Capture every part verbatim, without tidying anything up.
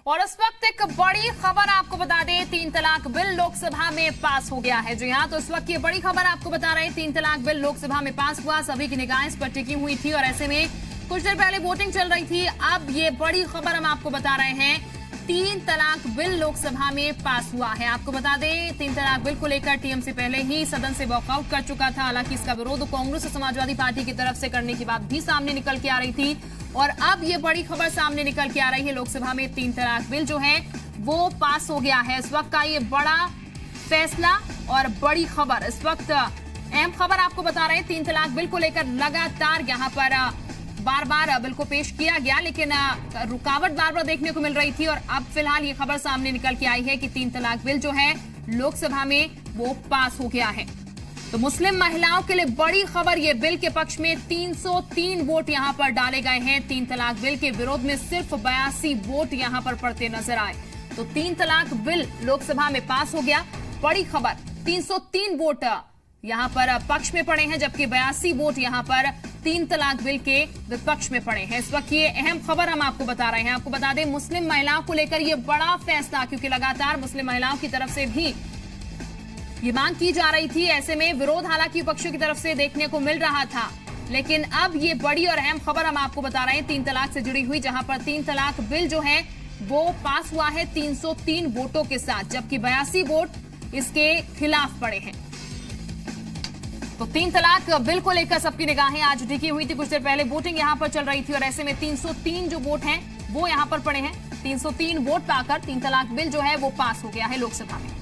और इस वक्त एक बड़ी खबर आपको बता दें, तीन तलाक बिल लोकसभा में पास हो गया है। जी हाँ, तो इस वक्त ये बड़ी खबर आपको बता रहे हैं, तीन तलाक बिल लोकसभा में पास हुआ। सभी की निगाहें इस पर टिकी हुई थी और ऐसे में कुछ देर पहले वोटिंग चल रही थी। अब ये बड़ी खबर हम आपको बता रहे हैं, तीन तलाक बिल लोकसभा में पास हुआ है। आपको बता दें, तीन तलाक बिल को लेकर टीएमसी पहले ही सदन से वॉकआउट कर चुका था। हालांकि इसका विरोध कांग्रेस और समाजवादी पार्टी की तरफ से करने की बात भी सामने निकल के आ रही थी और अब ये बड़ी खबर सामने निकल के आ रही है, लोकसभा में तीन तलाक बिल जो है वो पास हो गया है। इस वक्त का ये बड़ा फैसला और बड़ी खबर, इस वक्त अहम खबर आपको बता रहे हैं। तीन तलाक बिल को लेकर लगातार यहाँ पर बार बार बिल को पेश किया गया, लेकिन रुकावट बार बार देखने को मिल रही थी और अब फिलहाल ये खबर सामने निकल के आई है कि तीन तलाक बिल जो है लोकसभा में वो पास हो गया है। तो मुस्लिम महिलाओं के लिए बड़ी खबर, ये बिल के पक्ष में तीन सौ तीन वोट यहां पर डाले गए हैं। तीन तलाक बिल के विरोध में सिर्फ बयासी वोट यहां पर पड़ते नजर आए। तो तीन तलाक बिल लोकसभा में पास हो गया। बड़ी खबर, तीन सौ तीन वोट यहां पर पक्ष में पड़े हैं, जबकि बयासी वोट यहां पर तीन तलाक बिल के विपक्ष में पड़े हैं। इस वक्त ये अहम खबर हम आपको बता रहे हैं। आपको बता दें, मुस्लिम महिलाओं को लेकर ये बड़ा फैसला, क्योंकि लगातार मुस्लिम महिलाओं की तरफ से भी ये मांग की जा रही थी। ऐसे में विरोध हालांकि विपक्षों की तरफ से देखने को मिल रहा था, लेकिन अब ये बड़ी और अहम खबर हम आपको बता रहे हैं, तीन तलाक से जुड़ी हुई, जहां पर तीन तलाक बिल जो है वो पास हुआ है तीन सौ तीन वोटों के साथ, जबकि बयासी वोट इसके खिलाफ पड़े हैं। तो तीन तलाक बिल को लेकर सबकी निगाहें आज टिकी हुई थी। कुछ देर पहले वोटिंग यहां पर चल रही थी और ऐसे में तीन सौ तीन जो वोट हैं वो यहां पर पड़े हैं। तीन सौ तीन वोट पाकर तीन तलाक बिल जो है वो पास हो गया है लोकसभा में।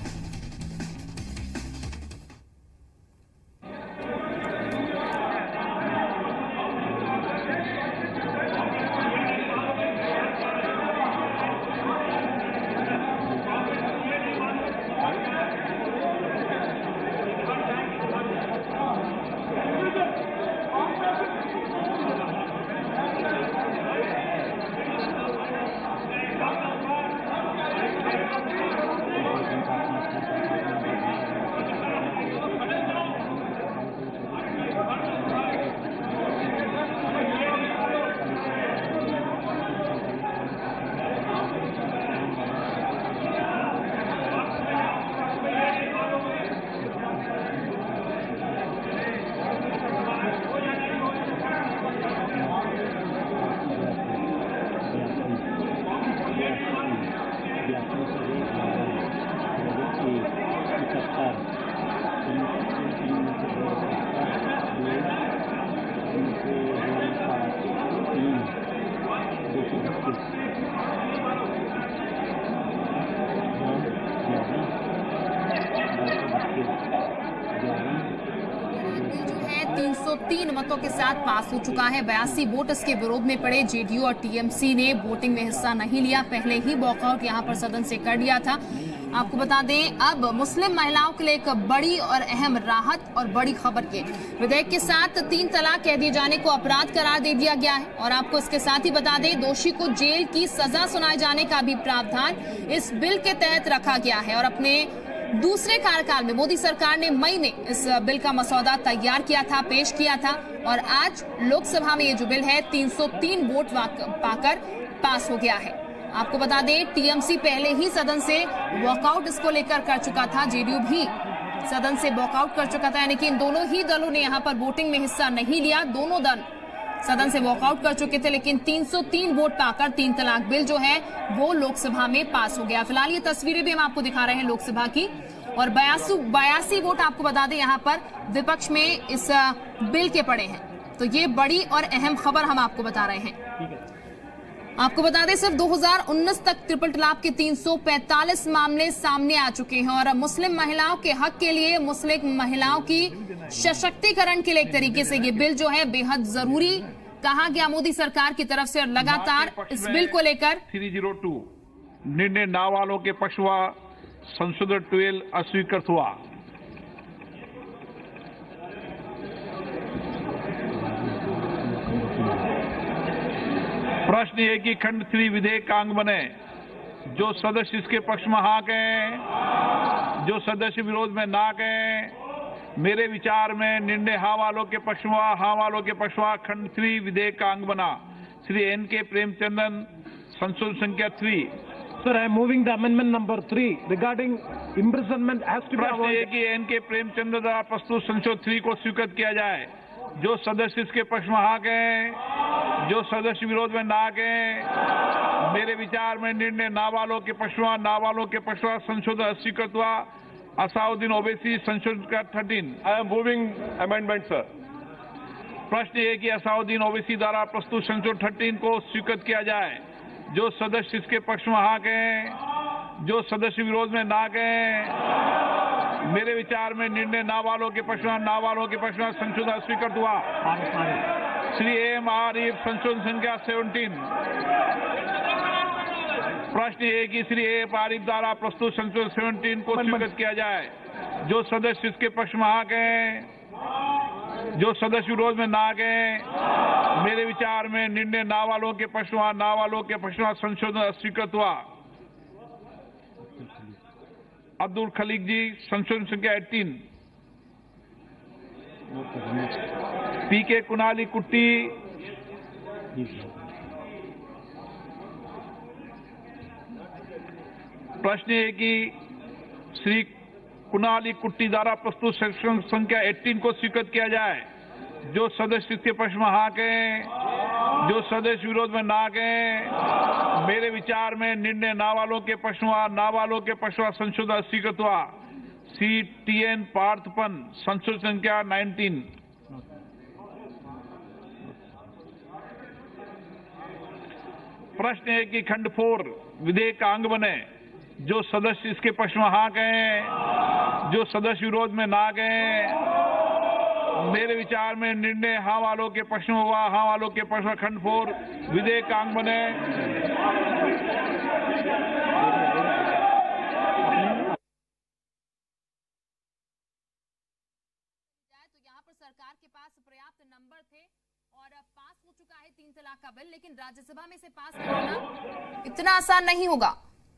तीन सौ तीन मतों के साथ पास हो चुका है। बयासी वोट इसके विरोध में पड़े। जेडीयू और टीएमसी ने वोटिंग में हिस्सा नहीं लिया, पहले ही वॉकआउट यहां पर सदन से कर लिया था। आपको बता दें, अब मुस्लिम महिलाओं के लिए एक बड़ी और अहम राहत और बड़ी खबर के विधेयक के साथ तीन तलाक कह दिए जाने को अपराध करार दे दिया गया है और आपको इसके साथ ही बता दें, दोषी को जेल की सजा सुनाए जाने का भी प्रावधान इस बिल के तहत रखा गया है। और अपने दूसरे कार्यकाल में मोदी सरकार ने मई में इस बिल का मसौदा तैयार किया था, पेश किया था और आज लोकसभा में ये जो बिल है तीन सौ तीन वोट पाकर पास हो गया है। आपको बता दें, टीएमसी पहले ही सदन से वॉकआउट इसको लेकर कर चुका था, जेडीयू भी सदन से वॉकआउट कर चुका था, यानी कि इन दोनों ही दलों ने यहां पर वोटिंग में हिस्सा नहीं लिया। दोनों दल सदन से वॉकआउट कर चुके थे, लेकिन तीन सौ तीन वोट पाकर तीन तलाक बिल जो है वो लोकसभा में पास हो गया। फिलहाल ये तस्वीरें भी हम आपको दिखा रहे हैं लोकसभा की और बयासी बयासी वोट आपको बता दें यहाँ पर विपक्ष में इस बिल के पड़े हैं। तो ये बड़ी और अहम खबर हम आपको बता रहे हैं। आपको बता दें, सिर्फ दो हज़ार उन्नीस तक ट्रिपल तलाक के तीन सौ पैंतालीस मामले सामने आ चुके हैं और मुस्लिम महिलाओं के हक के लिए, मुस्लिम महिलाओं की सशक्तिकरण के लिए एक तरीके से ये बिल जो है बेहद जरूरी कहा गया मोदी सरकार की तरफ से। और लगातार इस बिल को लेकर तीन सौ दो निर्णय ना वालों के पक्ष हुआ, संशोधन ट्वेल्व अस्वीकृत हुआ। प्रश्न ये कि खंड थ्री विधेयक का अंग बने। जो सदस्य इसके पक्ष में हाँ कहें, जो सदस्य विरोध में ना कहें। मेरे विचार में निर्णय हाँ वालों के पक्ष में, हाँ वालों के पक्ष में खंड थ्री विधेयक का अंग बना। श्री एन के प्रेमचंदन, संशोधन संख्या three, Sir, I am moving the amendment number three regarding imprisonment has to be प्रश्न ये avoided. कि एन के प्रेमचंद्र द्वारा प्रस्तुत संशोधन थ्री को स्वीकृत किया जाए। जो सदस्य इसके पक्ष में हाँ कहें, जो सदस्य विरोध में ना कहें। मेरे विचार में निर्णय नाबालों के पक्ष में, नाबालों के पक्ष में संशोधन स्वीकृत हुआ। असाउद्दीन ओवैसी संशोधन का thirteen. I am moving amendment sir. प्रश्न ये कि असाउद्दीन ओवैसी द्वारा प्रस्तुत संशोधन थर्टीन को स्वीकृत किया जाए। जो सदस्य इसके पक्ष में हाँ कहें, जो सदस्य विरोध में ना कहें। मेरे विचार में निर्णय नाबालों के पक्ष में, नाबालों के पक्ष में संशोधन स्वीकृत हुआ। श्री एम आरिफ संशोधन संख्या सेवनटीन। प्रश्न ये कि श्री एम आरिफ द्वारा प्रस्तुत संशोधन सेवनटीन को स्वीकृत किया जाए। जो सदस्य इसके पक्ष में हाँ कहें, जो सदस्य विरोध में ना गए। मेरे विचार में निर्णय नाबालों के पक्ष में, नाबालों के पक्ष में संशोधन स्वीकृत हुआ। अब्दुल खलीक जी संशोधन संख्या अठारह। पी के कुनाली कुट्टी, प्रश्न है कि श्री कुनाली कुट्टी द्वारा प्रस्तुत संशोधन संख्या अठारह को स्वीकृत किया जाए। जो सदस्य इसके पक्ष में हाँ कहें, जो सदस्य विरोध में ना कहें। मेरे विचार में निर्णय नाबालों के पक्ष में, नाबालों के पक्ष में संशोधन स्वीकृत हुआ। सी टी एन पार्थपन संशोधन संख्या उन्नीस। प्रश्न है कि खंड फोर विधेयक का अंग बने। जो सदस्य इसके पक्ष में हाँ कहें, जो सदस्य विरोध में ना गए। मेरे विचार में निर्णय हाँ वालों के पक्ष में हुआ। हाँ वालों के पक्ष में खंड फोर विधेयक का अंग बने। तो यहाँ पर सरकार के पास पर्याप्त नंबर थे और पास हो चुका है तीन तलाक का बिल, लेकिन राज्यसभा में से पास कराना इतना आसान नहीं होगा।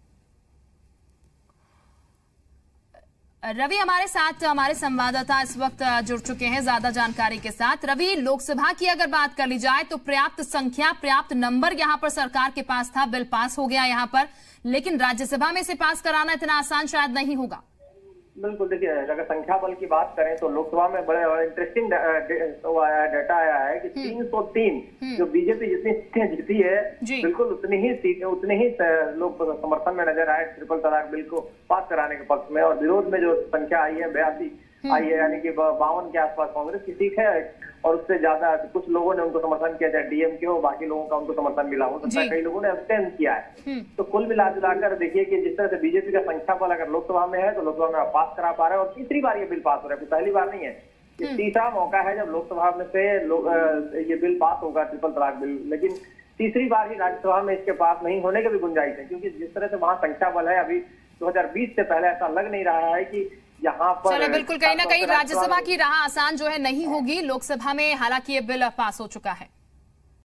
रवि हमारे साथ, हमारे संवाददाता इस वक्त जुड़ चुके हैं ज्यादा जानकारी के साथ। रवि, लोकसभा की अगर बात कर ली जाए तो पर्याप्त संख्या, पर्याप्त नंबर यहां पर सरकार के पास था, बिल पास हो गया यहां पर, लेकिन राज्यसभा में से पास कराना इतना आसान शायद नहीं होगा। बिल्कुल, देखिए अगर संख्या बल की बात करें तो लोकसभा में बड़े इंटरेस्टिंग डाटा आया है कि तीन सौ तीन जो बीजेपी जितनी सीटें जीती है, बिल्कुल उतनी ही सीटें, उतने ही लोग समर्थन में नजर आए ट्रिपल तलाक बिल को पास कराने के पक्ष में। और विरोध में जो संख्या आई है बयासी आई है, यानी कि बावन के आसपास कांग्रेस की सीट है। और उससे ज्यादा कुछ लोगों ने उनको समर्थन किया, चाहे डीएम के हो, बाकी लोगों का उनको समर्थन मिला हो सकता है, कई लोगों ने अब्सटेन किया है। तो कुल मिला जुलाकर देखिए कि जिस तरह से बीजेपी का संख्या बल अगर लोकसभा में है तो लोकसभा में पास करा पा रहे हैं। और तीसरी बार ये बिल पास हो रहा है, पहली बार नहीं है, ये तीसरा मौका है जब लोकसभा में से ये बिल पास होगा, ट्रिपल तलाक बिल। लेकिन तीसरी बार ही राज्यसभा में इसके पास नहीं होने की भी गुंजाइश है, क्योंकि जिस तरह से वहां संख्या बल है अभी दो हजार बीस से पहले ऐसा लग नहीं रहा है कि यहाँ पर। चलो, बिल्कुल कहीं ना कहीं राज्यसभा की राह आसान जो है नहीं होगी लोकसभा में, हालांकि ये बिल पास हो चुका है।